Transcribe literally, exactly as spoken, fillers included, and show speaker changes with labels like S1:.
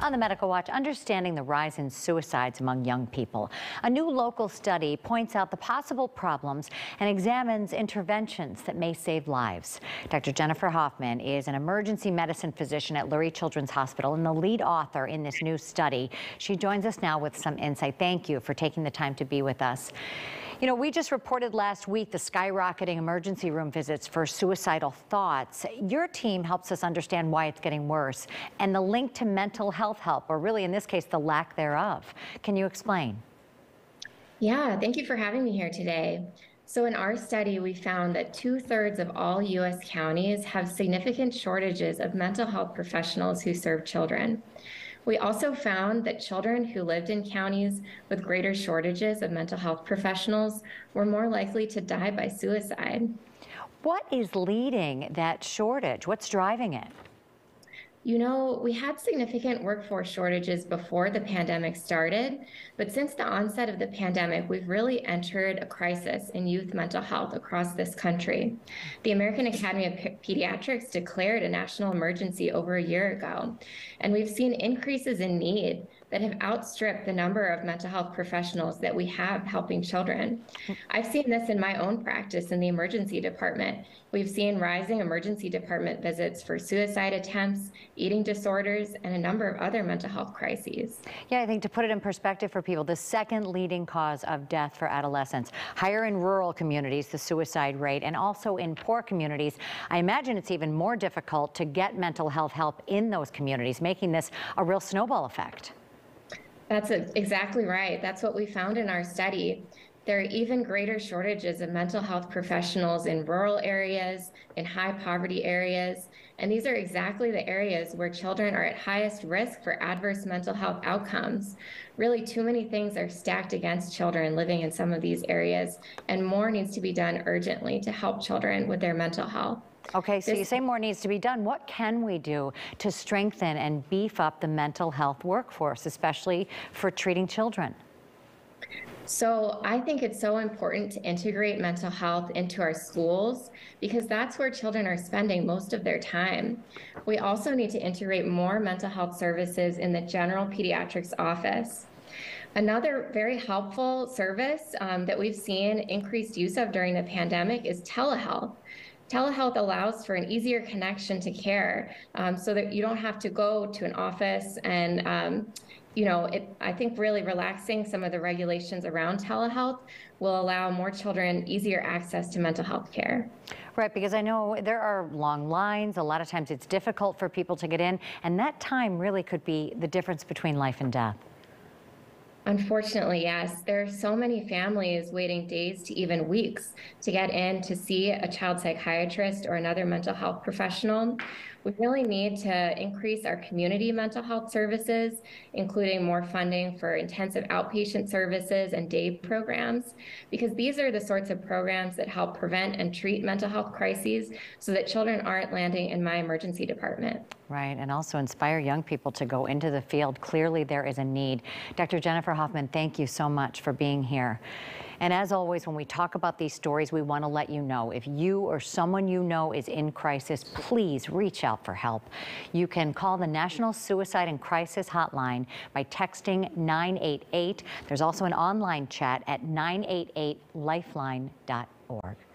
S1: On the Medical Watch, understanding the rise in suicides among young people. A new local study points out the possible problems and examines interventions that may save lives. Doctor Jennifer Hoffman is an emergency medicine physician at Lurie Children's Hospital and the lead author in this new study. She joins us now with some insight. Thank you for taking the time to be with us. You know, we just reported last week the skyrocketing emergency room visits for suicidal thoughts. Your team helps us understand why it's getting worse and the link to mental health help, or really in this case, the lack thereof. Can you explain?
S2: Yeah, thank you for having me here today. So in our study, we found that two-thirds of all U S counties have significant shortages of mental health professionals who serve children. We also found that children who lived in counties with greater shortages of mental health professionals were more likely to die by suicide.
S1: What is leading that shortage? What's driving it?
S2: You know, we had significant workforce shortages before the pandemic started, but since the onset of the pandemic, we've really entered a crisis in youth mental health across this country. The American Academy of Pediatrics declared a national emergency over a year ago, and we've seen increases in need that have outstripped the number of mental health professionals that we have helping children. I've seen this in my own practice in the emergency department. We've seen rising emergency department visits for suicide attempts, eating disorders, and a number of other mental health crises.
S1: Yeah, I think to put it in perspective for people, the second leading cause of death for adolescents, higher in rural communities, the suicide rate, and also in poor communities. I imagine it's even more difficult to get mental health help in those communities, making this a real snowball effect.
S2: That's exactly right. That's what we found in our study. There are even greater shortages of mental health professionals in rural areas, in high poverty areas, and these are exactly the areas where children are at highest risk for adverse mental health outcomes. Really, too many things are stacked against children living in some of these areas, and more needs to be done urgently to help children with their mental health.
S1: Okay, so
S2: This,
S1: you say more needs to be done. What can we do to strengthen and beef up the mental health workforce, especially for treating children?
S2: So I think it's so important to integrate mental health into our schools because that's where children are spending most of their time. We also need to integrate more mental health services in the general pediatrics office. Another very helpful service um, that we've seen increased use of during the pandemic is telehealth. Telehealth allows for an easier connection to care um, so that you don't have to go to an office and, um, you know, it, I think really relaxing some of the regulations around telehealth will allow more children easier access to mental health care.
S1: Right, because I know there are long lines. A lot of times it's difficult for people to get in, and that time really could be the difference between life and death.
S2: Unfortunately, yes. There are so many families waiting days to even weeks to get in to see a child psychiatrist or another mental health professional. We really need to increase our community mental health services, including more funding for intensive outpatient services and day programs, because these are the sorts of programs that help prevent and treat mental health crises so that children aren't landing in my emergency department.
S1: Right, and also inspire young people to go into the field. Clearly there is a need. Doctor Jennifer Hoffman, thank you so much for being here. And as always, when we talk about these stories, we want to let you know if you or someone you know is in crisis, please reach out for help. You can call the National Suicide and Crisis Hotline by texting nine eight eight. There's also an online chat at nine eight eight lifeline dot org.